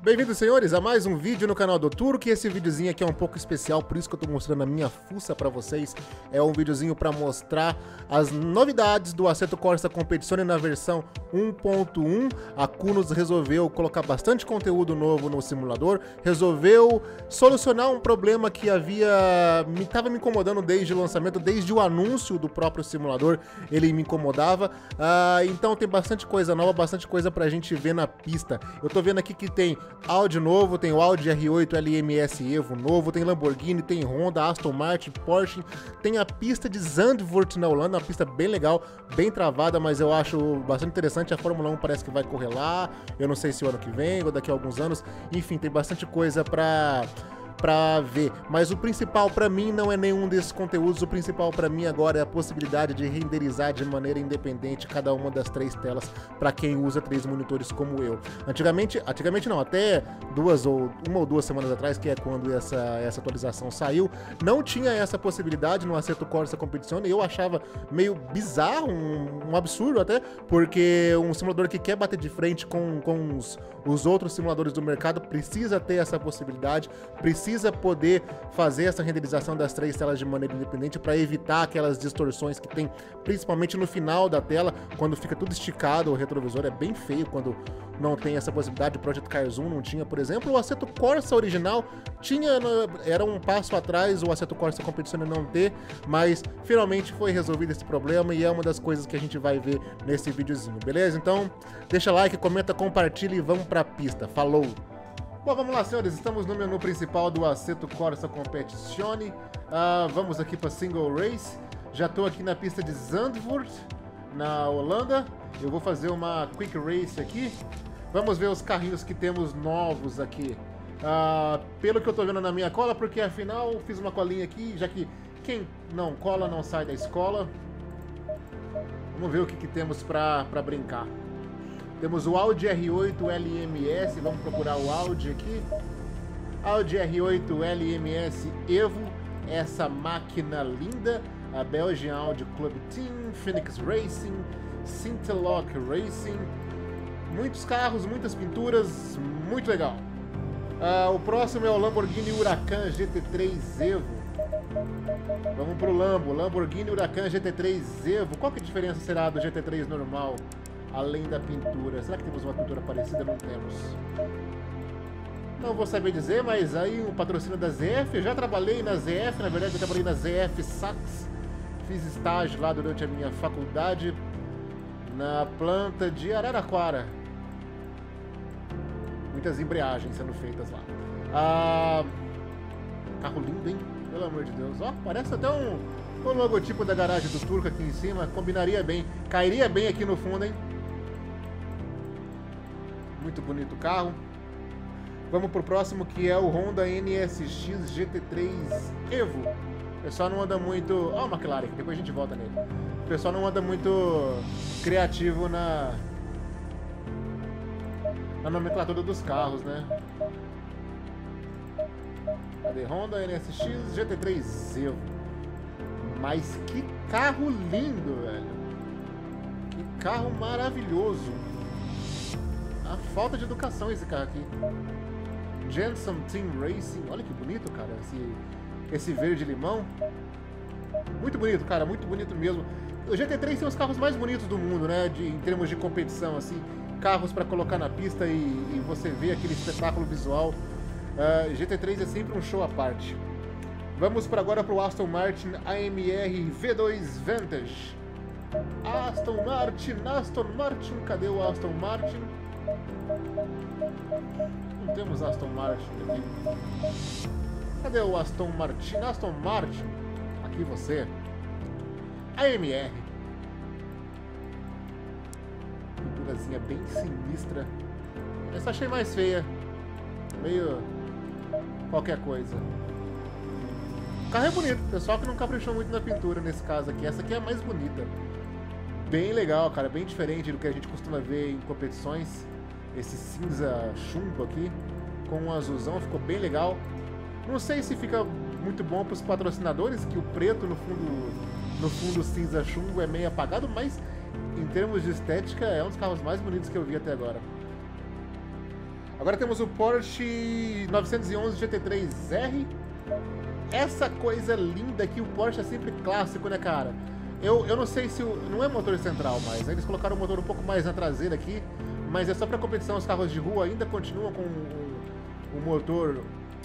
Bem-vindos, senhores, a mais um vídeo no canal do Turco. E esse videozinho aqui é um pouco especial, por isso que eu tô mostrando a minha fuça pra vocês. É um videozinho pra mostrar as novidades do Assetto Corsa Competizione na versão 1.1. A Cunos resolveu colocar bastante conteúdo novo no simulador, resolveu solucionar um problema que estava me incomodando desde o lançamento, desde o anúncio do próprio simulador, ele me incomodava. Então tem bastante coisa nova, bastante coisa pra gente ver na pista. Eu tô vendo aqui que tem Audi novo, tem o Audi R8 LMS Evo novo, tem Lamborghini, tem Honda, Aston Martin, Porsche, tem a pista de Zandvoort na Holanda, uma pista bem legal, bem travada, mas eu acho bastante interessante. A Fórmula 1 parece que vai correr lá, eu não sei se o ano que vem ou daqui a alguns anos, enfim, tem bastante coisa pra ver, mas o principal pra mim não é nenhum desses conteúdos. O principal pra mim agora é a possibilidade de renderizar de maneira independente cada uma das três telas pra quem usa 3 monitores como eu. Antigamente não, até uma ou duas semanas atrás, que é quando essa atualização saiu, não tinha essa possibilidade no Assetto Corsa Competizione. Eu achava meio bizarro, um absurdo até, porque um simulador que quer bater de frente com os outros simuladores do mercado precisa ter essa possibilidade, precisa poder fazer essa renderização das três telas de maneira independente para evitar aquelas distorções que tem, principalmente no final da tela, quando fica tudo esticado. O retrovisor é bem feio quando não tem essa possibilidade. O Project Cars 1 não tinha, por exemplo. O Assetto Corsa original tinha, era um passo atrás o Assetto Corsa Competizione não ter, mas finalmente foi resolvido esse problema e é uma das coisas que a gente vai ver nesse videozinho, beleza? Então deixa like, comenta, compartilha e vamos pra pista. Falou! Bom, vamos lá, senhores, estamos no menu principal do Assetto Corsa Competizione. Vamos aqui para Single Race. Já estou aqui na pista de Zandvoort, na Holanda. Eu vou fazer uma Quick Race aqui. Vamos ver os carrinhos que temos novos aqui. Pelo que eu estou vendo na minha cola, porque afinal fiz uma colinha aqui, já que quem não cola não sai da escola. Vamos ver o que temos para brincar. Temos o Audi R8 LMS, vamos procurar o Audi aqui. Audi R8 LMS Evo, essa máquina linda. A Belgian Audi Club Team, Phoenix Racing, Sinterlock Racing. Muitos carros, muitas pinturas, muito legal. O próximo é o Lamborghini Huracan GT3 Evo. Vamos pro Lamborghini Huracan GT3 Evo. Qual que a diferença será do GT3 normal? Além da pintura. Será que temos uma pintura parecida? Não temos. Não vou saber dizer, mas aí um patrocínio da ZF. Eu já trabalhei na ZF, na verdade eu trabalhei na ZF Sachs. Fiz estágio lá durante a minha faculdade na planta de Araraquara. Muitas embreagens sendo feitas lá. Carro lindo, hein? Pelo amor de Deus. Ó, parece até um logotipo da garagem do Turco aqui em cima. Combinaria bem. Cairia bem aqui no fundo, hein? Muito bonito o carro. Vamos pro próximo, que é o Honda NSX GT3 Evo. O pessoal não anda muito... Ó, o McLaren, depois a gente volta nele. O pessoal não anda muito criativo na nomenclatura dos carros, né? Cadê? Honda NSX GT3 Evo. Mas que carro lindo, velho. Que carro maravilhoso. A falta de educação esse carro aqui. Jensen Team Racing. Olha que bonito, cara. Esse verde limão. Muito bonito, cara. Muito bonito mesmo. O GT3 tem os carros mais bonitos do mundo, né? Em termos de competição, assim. Carros para colocar na pista e você vê aquele espetáculo visual. GT3 é sempre um show à parte. Vamos agora para o Aston Martin AMR V2 Vantage. Aston Martin, cadê o Aston Martin? Não temos Aston Martin aqui. Cadê o Aston Martin? Aston Martin, aqui você. AMR. Pinturazinha bem sinistra. Essa achei mais feia. Meio qualquer coisa. O carro é bonito, pessoal que não caprichou muito na pintura nesse caso aqui. Essa aqui é a mais bonita. Bem legal, cara, bem diferente do que a gente costuma ver em competições. Esse cinza chumbo aqui com um azulzão, ficou bem legal. Não sei se fica muito bom para os patrocinadores, que o preto no fundo cinza chumbo é meio apagado, mas em termos de estética é um dos carros mais bonitos que eu vi até agora. Agora temos o Porsche 911 GT3R. Essa coisa linda aqui, o Porsche é sempre clássico, né, cara? Eu não sei se não é motor central mais, eles colocaram o motor um pouco mais na traseira aqui, mas é só para competição. Os carros de rua ainda continuam com o motor.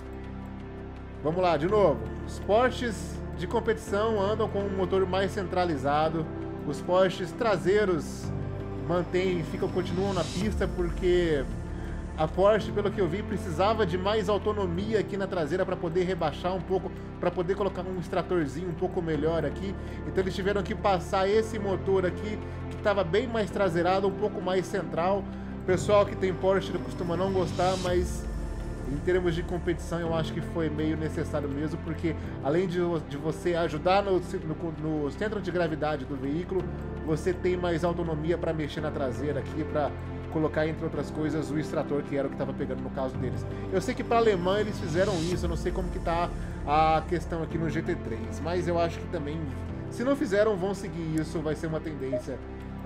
Vamos lá, de novo. Os Porsches de competição andam com um motor mais centralizado. Os Porsches traseiros continuam na pista porque a Porsche, pelo que eu vi, precisava de mais autonomia aqui na traseira para poder rebaixar um pouco, para poder colocar um extratorzinho um pouco melhor aqui. Então eles tiveram que passar esse motor aqui, que estava bem mais traseirado, um pouco mais central. O pessoal que tem Porsche costuma não gostar, mas em termos de competição eu acho que foi meio necessário mesmo, porque além de você ajudar no centro de gravidade do veículo, você tem mais autonomia para mexer na traseira aqui, para colocar, entre outras coisas, o extrator, que era o que estava pegando no caso deles. Eu sei que para alemã eles fizeram isso, eu não sei como que tá a questão aqui no GT3, mas eu acho que também, se não fizeram, vão seguir isso, vai ser uma tendência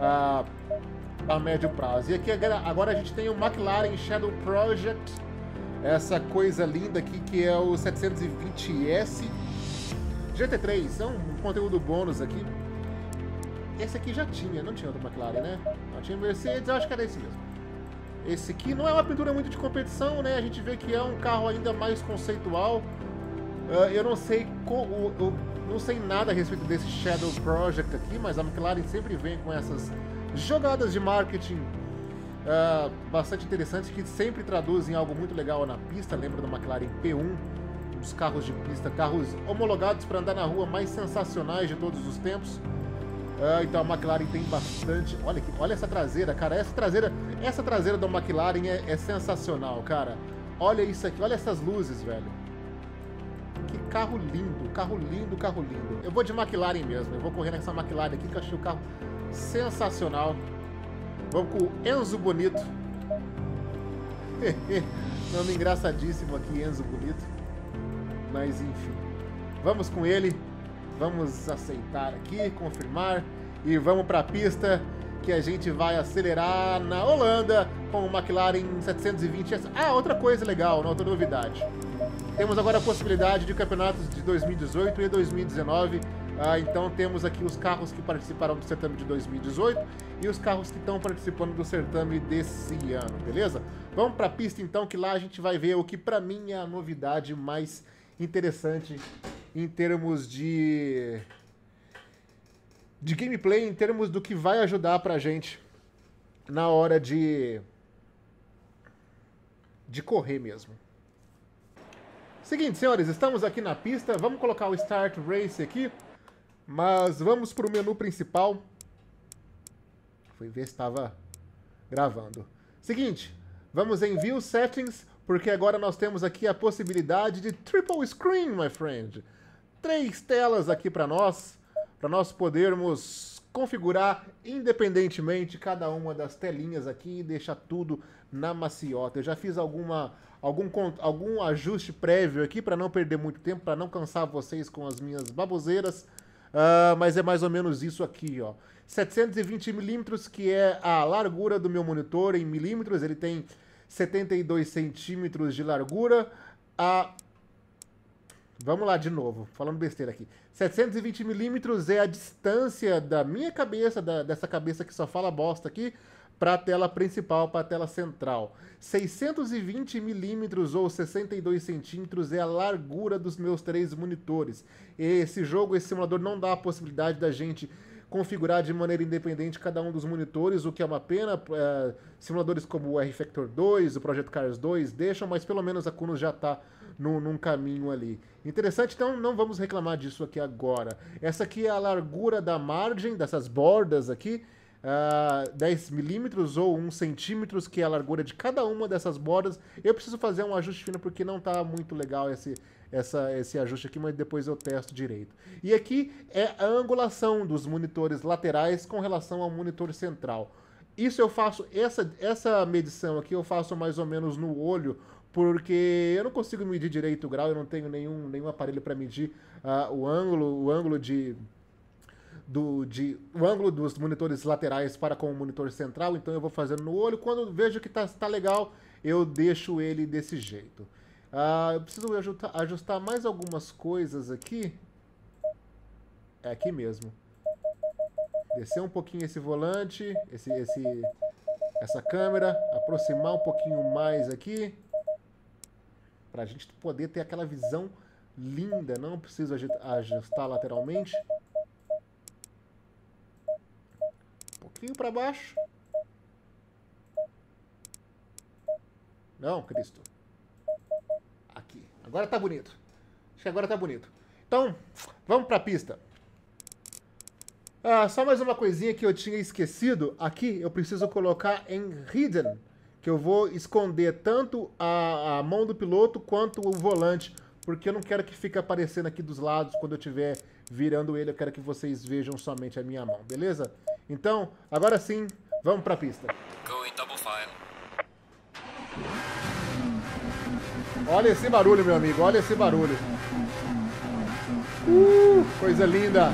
a médio prazo. E aqui agora a gente tem o McLaren Shadow Project, essa coisa linda aqui que é o 720S GT3, é um conteúdo bônus aqui. Esse aqui já tinha, não tinha outro McLaren, né? Não tinha Mercedes, eu acho que era esse mesmo. Esse aqui não é uma pintura muito de competição, né? A gente vê que é um carro ainda mais conceitual. Eu não sei não sei nada a respeito desse Shadow Project aqui, mas a McLaren sempre vem com essas jogadas de marketing bastante interessantes, que sempre traduzem algo muito legal na pista. Lembra do McLaren P1, um dos carros de pista, carros homologados para andar na rua mais sensacionais de todos os tempos. Então a McLaren tem bastante. Olha essa traseira, cara. Essa traseira da McLaren é sensacional, cara. Olha isso aqui, olha essas luzes, velho. Que carro lindo, carro lindo, carro lindo. Eu vou de McLaren mesmo. Eu vou correr nessa McLaren aqui, que eu achei o carro sensacional. Vamos com o Enzo Bonito. Nome engraçadíssimo aqui, Enzo Bonito. Mas enfim, vamos com ele. Vamos aceitar aqui, confirmar, e vamos para a pista, que a gente vai acelerar na Holanda com o McLaren 720S. Outra coisa legal, outra novidade. Temos agora a possibilidade de campeonatos de 2018 e 2019. Então temos aqui os carros que participaram do certame de 2018 e os carros que estão participando do certame desse ano, beleza? Vamos para a pista então, que lá a gente vai ver o que para mim é a novidade mais interessante em termos de gameplay, em termos do que vai ajudar pra gente na hora de correr mesmo. Seguinte, senhores, estamos aqui na pista, vamos colocar o Start Race aqui, mas vamos para o menu principal. Fui ver se estava gravando. Seguinte, vamos em View Settings, porque agora nós temos aqui a possibilidade de Triple Screen, my friend. 3 telas aqui para nós podermos configurar independentemente cada uma das telinhas aqui e deixar tudo na maciota. Eu já fiz algum ajuste prévio aqui para não perder muito tempo, para não cansar vocês com as minhas baboseiras, mas é mais ou menos isso aqui, ó. 720mm, que é a largura do meu monitor em milímetros, ele tem 72 centímetros de largura. Vamos lá de novo, falando besteira aqui. 720mm é a distância da minha cabeça, dessa cabeça que só fala bosta aqui, para a tela principal, para a tela central. 620mm ou 62 centímetros é a largura dos meus 3 monitores. Esse simulador não dá a possibilidade da gente configurar de maneira independente cada um dos monitores, o que é uma pena. Simuladores como o R-Factor 2, o Project Cars 2 deixam, mas pelo menos a Kunos já está num caminho ali. Interessante, então não vamos reclamar disso aqui agora. Essa aqui é a largura da margem, dessas bordas aqui, 10mm ou 1 centímetro, que é a largura de cada uma dessas bordas. Eu preciso fazer um ajuste fino porque não está muito legal esse ajuste aqui, mas depois eu testo direito. E aqui é a angulação dos monitores laterais com relação ao monitor central. Isso eu faço, essa medição aqui eu faço mais ou menos no olho, porque eu não consigo medir direito o grau, eu não tenho nenhum aparelho para medir o ângulo dos monitores laterais para com o monitor central, então eu vou fazendo no olho. Quando vejo que tá legal, eu deixo ele desse jeito. Eu preciso ajustar mais algumas coisas aqui. É aqui mesmo. Descer um pouquinho esse volante, essa câmera, aproximar um pouquinho mais aqui. Pra gente poder ter aquela visão linda, não preciso ajustar lateralmente. Um pouquinho para baixo. Não, Cristo. Aqui. Agora tá bonito. Acho que agora tá bonito. Então, vamos pra pista. Só mais uma coisinha que eu tinha esquecido. Aqui eu preciso colocar em Hidden, que eu vou esconder tanto a mão do piloto quanto o volante, porque eu não quero que fique aparecendo aqui dos lados quando eu estiver virando ele. Eu quero que vocês vejam somente a minha mão, beleza? Então, agora sim, vamos pra pista. Going double file. Olha esse barulho, meu amigo, olha esse barulho. Coisa linda.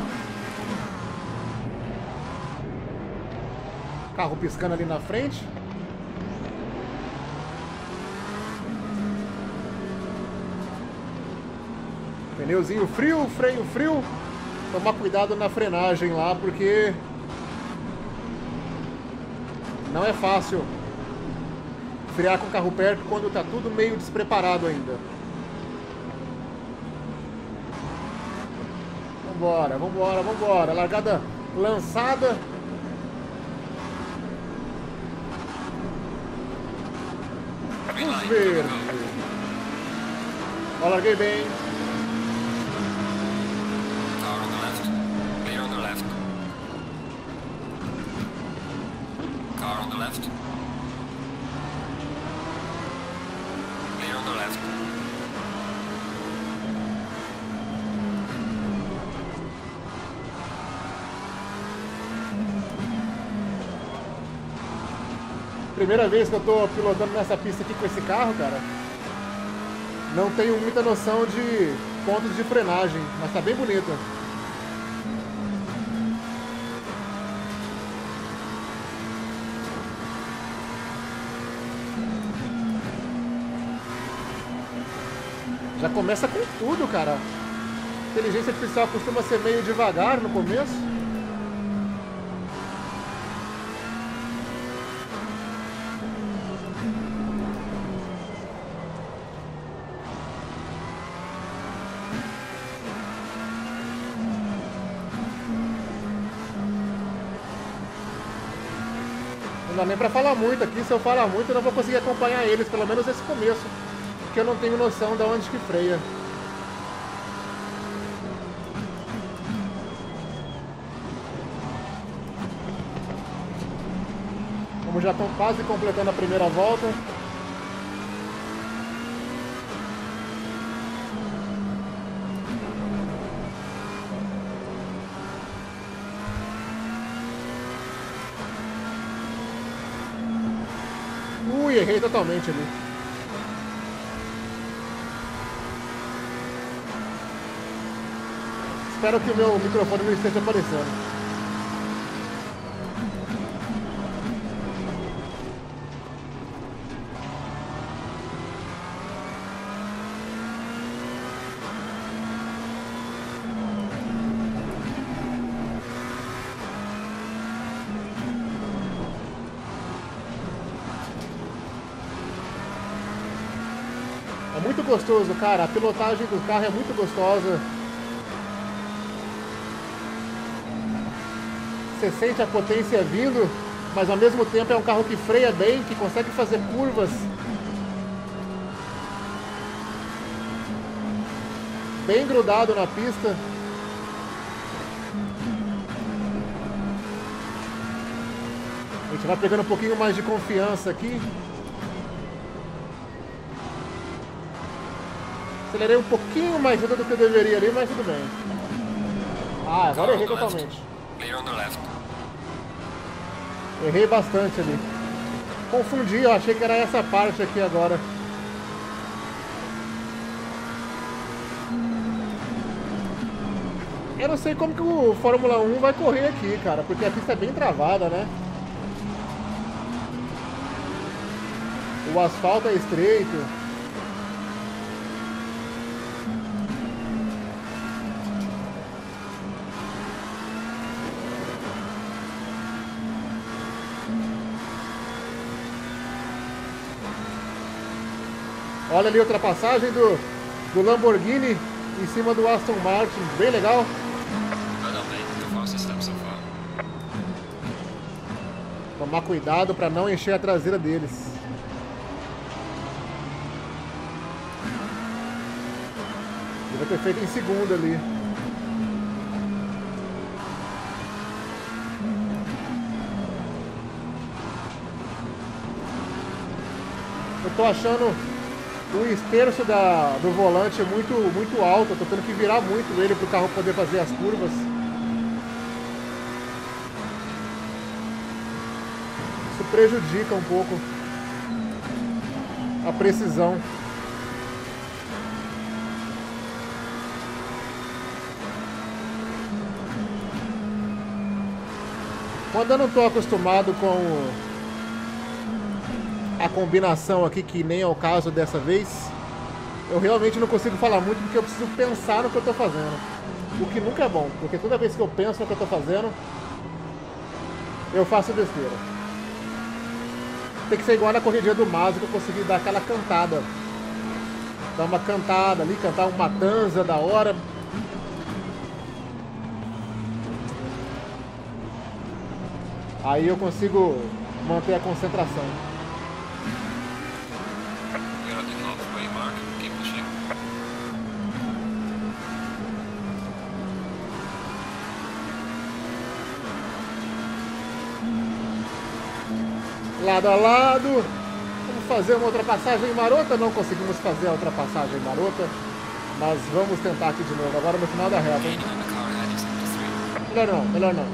Carro piscando ali na frente. Pneuzinho frio, freio frio. Tomar cuidado na frenagem lá, porque não é fácil frear com o carro perto quando tá tudo meio despreparado ainda. Vambora, vambora, vambora. Largada lançada. Vamos ver. Ó, larguei bem. Car on the left. Clear on the left. Car on the left. Clear on the left. Primeira vez que eu tô pilotando nessa pista aqui com esse carro, cara. Não tenho muita noção de pontos de frenagem, mas tá bem bonito. Já começa com tudo, cara. A inteligência artificial costuma ser meio devagar no começo. Não dá nem pra falar muito aqui. Se eu falar muito, eu não vou conseguir acompanhar eles, pelo menos esse começo, porque eu não tenho noção de onde que freia. Como já estão quase completando a primeira volta. Errei totalmente ali. Espero que o meu microfone não esteja aparecendo. É muito gostoso, cara. A pilotagem do carro é muito gostosa. Você sente a potência vindo, mas ao mesmo tempo é um carro que freia bem, que consegue fazer curvas bem grudado na pista. A gente vai pegando um pouquinho mais de confiança aqui. Acelerei um pouquinho mais rápido do que eu deveria ali, mas tudo bem. Ah, agora errei totalmente. Errei bastante ali. Confundi, eu achei que era essa parte aqui agora. Eu não sei como que o Fórmula 1 vai correr aqui, cara, porque a pista é bem travada, né? O O asfalto é estreito. Olha ali a ultrapassagem do Lamborghini em cima do Aston Martin. Bem legal. Tomar cuidado para não encher a traseira deles. Ele vai ter feito em segundo ali. Eu tô achando o esterço do volante muito alto. Eu tô tendo que virar muito ele para o carro poder fazer as curvas. Isso prejudica um pouco a precisão. Quando eu não tô acostumado com a combinação aqui, que nem é o caso dessa vez, eu realmente não consigo falar muito porque eu preciso pensar no que eu tô fazendo. O que nunca é bom, porque toda vez que eu penso no que eu tô fazendo, eu faço besteira. Tem que ser igual na corridinha do Mazda, que eu consegui dar aquela cantada. Dar uma cantada ali, cantar um Matanza da hora. Aí eu consigo manter a concentração. Lado a lado. Vamos fazer uma ultrapassagem marota. Não conseguimos fazer a ultrapassagem marota, mas vamos tentar aqui de novo. Agora no final da reta, hein? Melhor não, melhor não.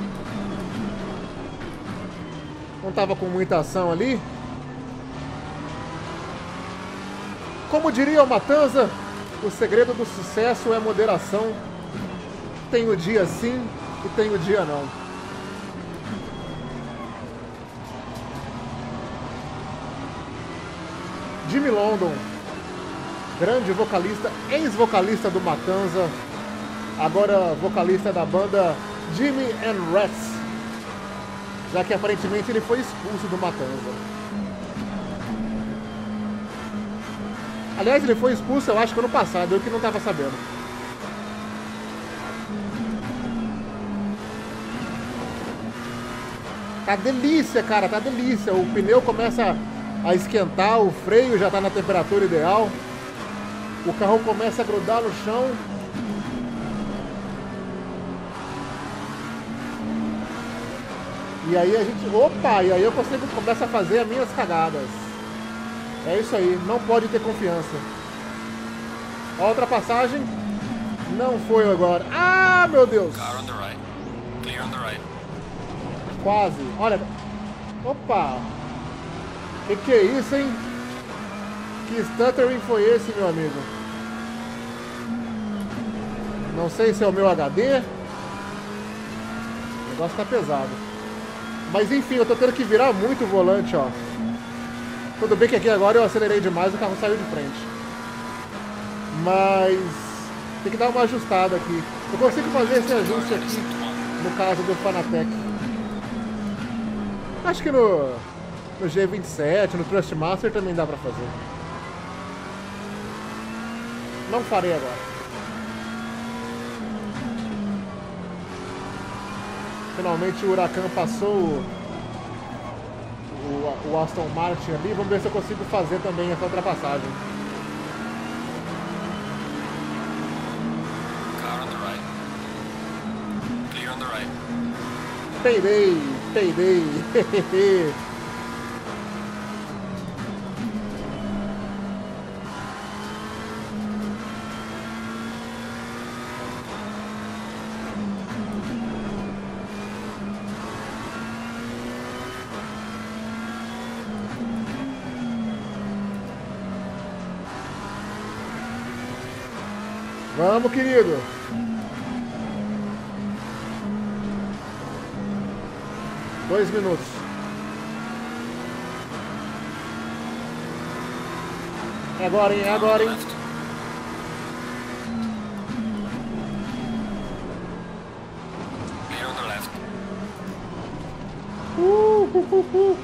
Não estava com muita ação ali. Como diria o Matanza, o segredo do sucesso é moderação. Tem o dia sim e tem o dia não. Jimmy London, grande vocalista, ex-vocalista do Matanza, agora vocalista da banda Jimmy and Rats, já que aparentemente ele foi expulso do Matanza. Aliás, ele foi expulso, eu acho que ano passado, eu que não estava sabendo. Tá delícia, cara, tá delícia. O pneu começa a esquentar, o freio já tá na temperatura ideal. O carro começa a grudar no chão. E aí a gente... Opa! E aí eu começo a fazer as minhas cagadas. É isso aí, não pode ter confiança. A ultrapassagem não foi agora. Ah, meu Deus! Quase. Olha. Opa! Que é isso, hein? Que stuttering foi esse, meu amigo? Não sei se é o meu HD. O negócio tá pesado. Mas enfim, eu tô tendo que virar muito o volante, ó. Tudo bem que aqui agora eu acelerei demais, o carro saiu de frente. Mas tem que dar uma ajustada aqui. Eu consigo fazer esse ajuste aqui no caso do Fanatec. Acho que no G27, no Thrustmaster também dá pra fazer. Não farei agora. Finalmente o Huracan passou o Aston Martin ali. Vamos ver se eu consigo fazer também essa ultrapassagem. Car on the right. Clear on the right. Peidei. Vamos, querido. Dois minutos. É agora, hein? É agora, hein? Left. Clear on the left. Uh.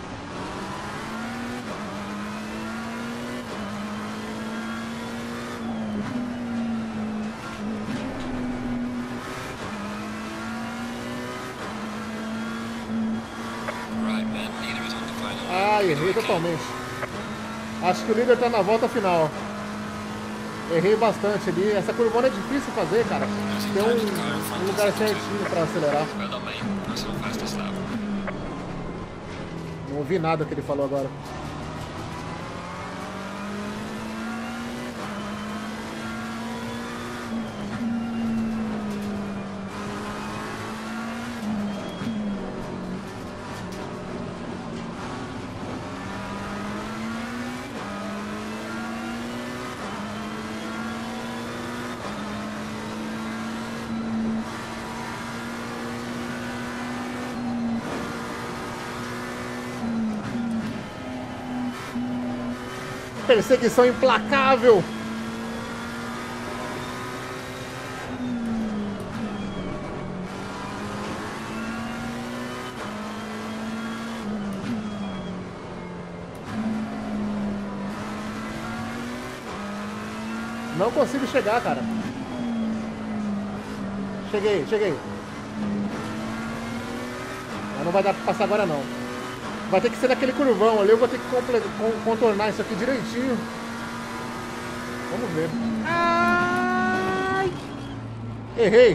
Right, man. Leader is on the final. Ah, errei totalmente. Acho que o líder tá na volta final. Errei bastante ali. Essa curvona é difícil fazer, cara. Tem um lugar certinho pra acelerar. Well done, mate. Personal fastest lap. Não ouvi nada que ele falou agora. Perseguição implacável. Não consigo chegar, cara. Cheguei. Mas não vai dar pra passar agora, não. Vai ter que ser naquele curvão ali. Eu vou ter que contornar isso aqui direitinho. Vamos ver. Ai! Errei.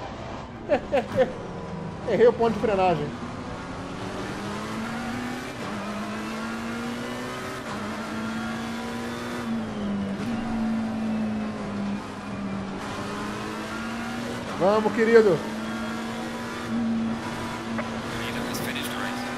Errei o ponto de frenagem. Vamos, querido. Leader has finished the race.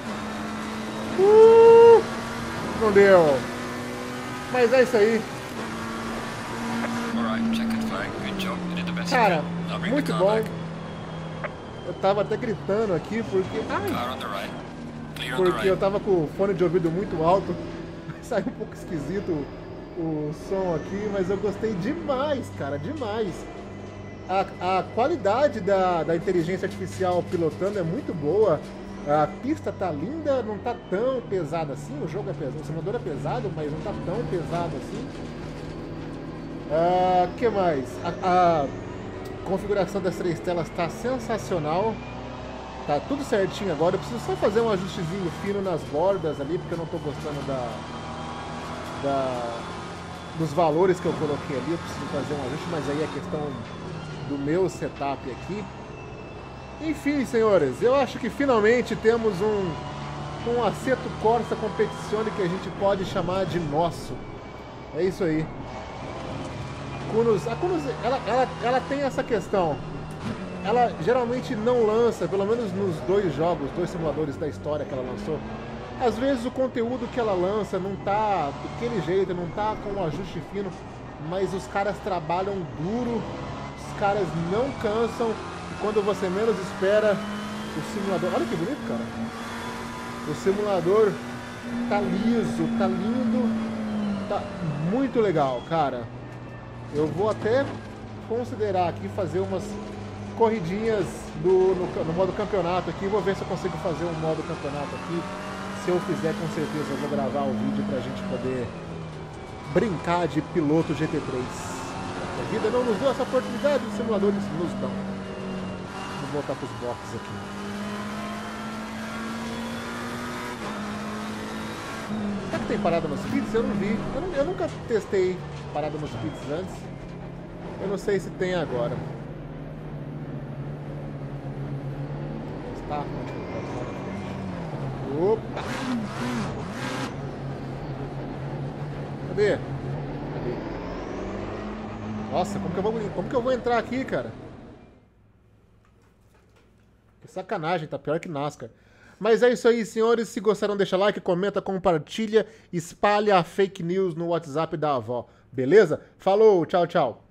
Não deu. Mas é isso aí. Alright, checkered flag. Good job. You did the best you Cara, can. Now bring the muito car bom. back. Eu tava até gritando aqui porque... Ai, Car on the right. Clear on the porque eu right. tava com o fone de ouvido muito alto. Saiu um pouco esquisito o som aqui, mas eu gostei demais, cara, demais. A qualidade da inteligência artificial pilotando é muito boa. A pista tá linda, não tá tão pesada assim. O jogo é pesado, o simulador é pesado, mas não tá tão pesado assim. Que mais? A configuração das 3 telas tá sensacional. Tá tudo certinho agora. Eu preciso só fazer um ajustezinho fino nas bordas ali, porque eu não tô gostando dos valores que eu coloquei ali. Eu preciso fazer um ajuste, mas aí é questão do meu setup aqui. Enfim, senhores, eu acho que finalmente temos um Assetto Corsa Competizione que a gente pode chamar de nosso. É isso aí. A Cunos, ela tem essa questão. Ela geralmente não lança, pelo menos nos 2 jogos, 2 simuladores da história que ela lançou. Às vezes o conteúdo que ela lança não tá daquele jeito, não tá com um ajuste fino, mas os caras trabalham duro, os caras não cansam, e quando você menos espera, o simulador... Olha que bonito, cara. O simulador tá liso, tá lindo, tá muito legal, cara. Eu vou até considerar aqui fazer umas corridinhas no modo campeonato aqui. Vou ver se eu consigo fazer um modo campeonato aqui. Se eu fizer, com certeza eu vou gravar o vídeo pra gente poder brincar de piloto GT3. A vida não nos deu essa oportunidade, os simuladores nos dão. Vamos voltar pros boxes aqui. Será que tem parada nos pits? Eu não vi. Eu nunca testei parada nos pits antes. Eu não sei se tem agora. Tá? Opa! Cadê? Nossa, como que eu vou entrar aqui, cara? Que sacanagem, tá pior que NASCAR. Mas é isso aí, senhores. Se gostaram, deixa like, comenta, compartilha, espalha a fake news no WhatsApp da avó. Beleza? Falou, tchau, tchau.